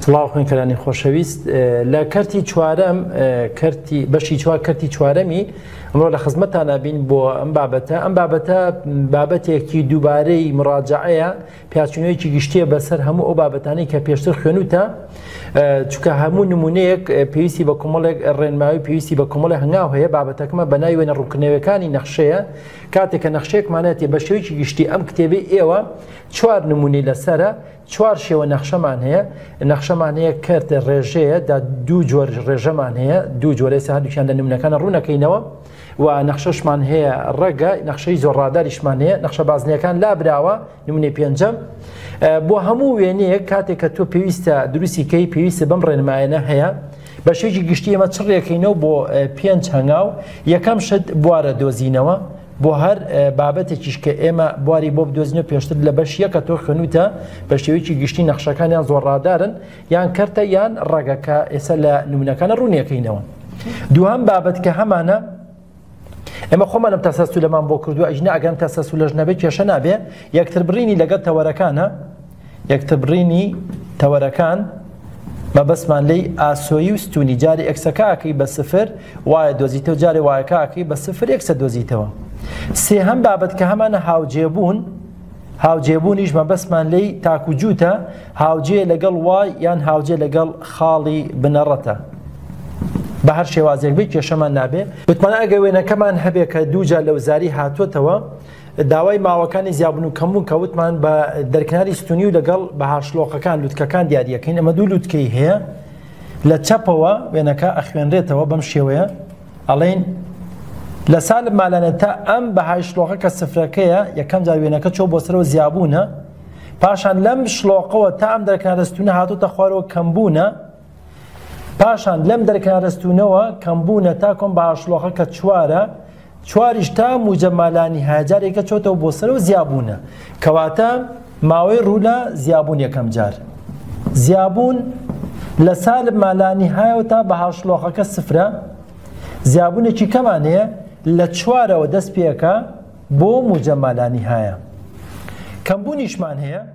سڵاو خوێنکەرانی خۆشەویست لە کەرتی چوارەم بەشی چوار کەرتی چوارەمی ئەمڕۆ لە خزمەتتانە بین بۆ ئەم بابەتە بابەتێکی دووبارەی مراجعەیە پیاچونەوەیکی گشتیە بەسەر هەموو ئەو بابەتانەی کە پێشتر خوێنوتە چونکە هەموو نمونەیەک پێویستی بە کۆمەڵێک ڕێنماوی پێویستی بە کۆمەڵی هەنگاو هەیە بابەتەکەمە بە ناوی وێنە ڕوونکردنەوەیەکانی نەخشەیە کاتێک کە نەخشەیەکمانەتی بە شێوەیەکی گشتی ئەم کتێبەی ئێوە چوار نمونەی لەسرە چوار شێوە نەخشەمان هەیە نەخشەمان هەیە کەرتە ڕێژەیە دا دوو جۆر ڕێژەمان هەیە دوو جۆرە هەردووکیان لە نمونەکانە ڕوونەکەینەوە و نەخشەشمان هەیە ڕێگە نەخشەی زۆر ڕاداریشمان هەیە نەخشە بازنیەکان لابراوە نمونەی پێنجەم بۆ هەموو وێنەیەک کاتێک کە تۆ پێویستە دروستیکەی پێویستە بەم ڕێنمایانە هەیە بە شێوەیەکی گشتی ئێمە چڕێکەینەوە بۆ پێنج هەنگاو یەکەم شت بوارە دۆزینەوە بۆ هەر بابەتێکیش کە ئێمە بواری بۆ بدۆزینەوە پێشتر لە بەش یەکە تۆ خوێنوتە بە شێوەیەکی گشتی نەخشەکانیان زۆر ڕادارن یان کەرتە یان ڕێگەکە ئێستا لە نمونەکانە ڕوونیەکەینەوە دووهەم بابەت کە هەمانە ئێمە خۆمانم تەسەسولەمان بۆ کردووە ئەژنە ئەگەم تەسەسولەش نەبێت کێشە نابێ یەکتر بڕینی لەگەڵ تەوەرەکانە یەکتر بڕینی تەوەرەکان مەبەستمان لێی ئاسۆیی و ستونی جاری ئەکسەکەکەی بە سفر وایە دۆزیتەوە جارێ وایەکەکەی بە سفر یەکسە دۆزیتەوە سێهەم بابەت کە هەمانە هاوجێبوونیش مەبەستمان لێی تاکوجووتە هاوجێ لەگەڵ وای یان هاوجێ لەگەڵ خاڵی بنەڕەتە بە هەر شێوازێک بێت کێشەمان نابێ بتمانە ئەگە وێنەکەمان هەبێ کە دووجار لە وزاری هاتوۆتەوە داوای ماوەکانی زیابوون و کەمبوون کەوتمان بە دەرکناری ستونی و لەگەڵ بەهاشلۆقەکان لوتکەکان دیاریەکەین ئەمە دوو لوتکەی هەیە لە چەپەوە وێنەکە ئەخوێنرێتەوە بەم شێوەیە ئەڵێن لە سالب مالانە تا ئەم بەهای شلۆقە کە سفرەکەیە یەکەم جار وێنەکە چۆ بۆ سەرەوە زیابوونە پاشان لەم شلۆقەوە تا ئەم دەرکنارەستونە هاتوتە خوارەوە کەمبوونە پاشان لەم دەرکنارەستونەوە کەمبوونە تا کۆم بەهاشلۆقە کە چوارە چواریش تا موجەمالانی هاجارێکە چۆتەوە بۆ سەرەوە زیابوونە کەواتە ماوەی ڕوولە زیابوون یەکەم جار زیابوون لە سالب مالانی هایەوە تا بەهاشلۆقەکە سفرە زیابوونێکی کەمان هەیە لە چوارەوە دەست پێەکە بۆ موجەمالانی هایە کەمبوونیشمان هەیە